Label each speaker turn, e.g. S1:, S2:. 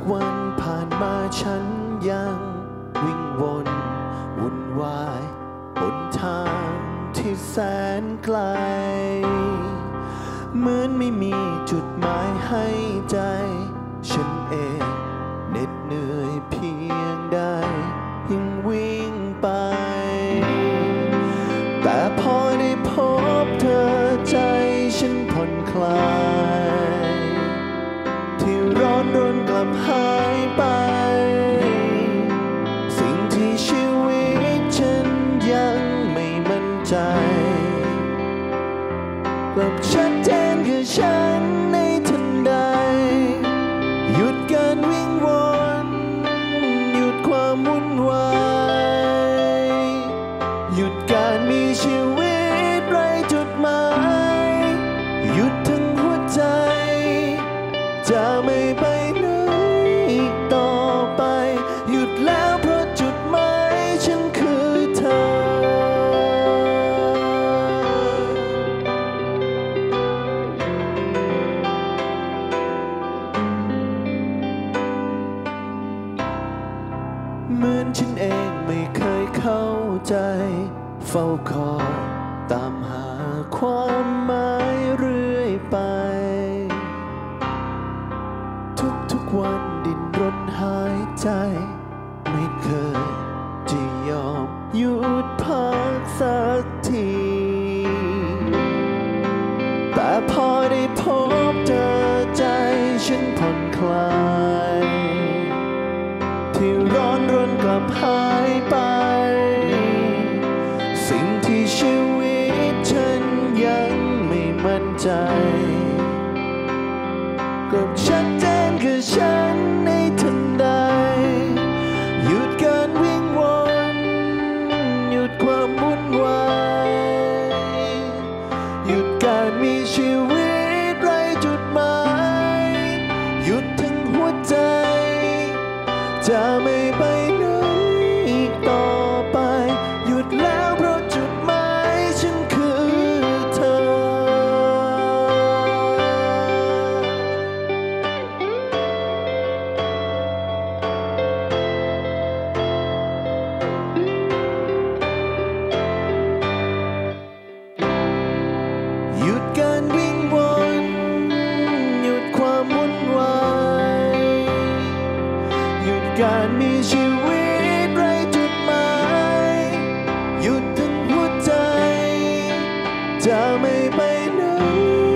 S1: วันผ่านมาฉันยังวิ่งวนวุ่นวายบนทางที่แสนไกลเหมือนไม่มีจุดหมายให้ใจฉันเองเหน็ดเหนื่อยเพียงใดยังวิ่งไปแต่พอได้พบเธอใจฉันผ่อนคลายที่ร้อนรนกลับหายไปสิ่งที่ชีวิตฉันยังไม่มั่นใจกลับชัดเจนคือฉันในทันใดหยุดการวิ่งวนหยุดความวุ่นวายหยุดการมีชีวิตไร้จุดหมายหยุดทั้งหัวใจจะไม่ไปไหนอีกต่อไปหยุดแล้วเพราะจุดหมายฉันคือเธอเหมือนฉันเองไม่เคยเข้าใจเฝ้าคอยตามหาความหมายเรื่อยไปทุกวันดิ้นรนหายใจไม่เคยจะยอมหยุดพักสักทีแต่พอได้พบเจอใจฉันผ่อนคลายที่ร้อนรนกลับหายไปสิ่งที่ชีวิตฉันยังไม่มั่นใจกลับชัดเจนคือฉันในทันใดหยุดการวิ่งวนหยุดความวุ่นวายหยุดการมีชีวิตไร้จุดหมายหยุดทั้งหัวใจจะไม่ไปไหนอีกต่อไปหยุดแล้วเพราะจุดหมายฉันคือเธอหยุดการวิ่งวนหยุดความวุ่นวายหยุดการมีชีวิตไร้จุดหมายหยุดทั้งหัวใจจะไม่ไปไหน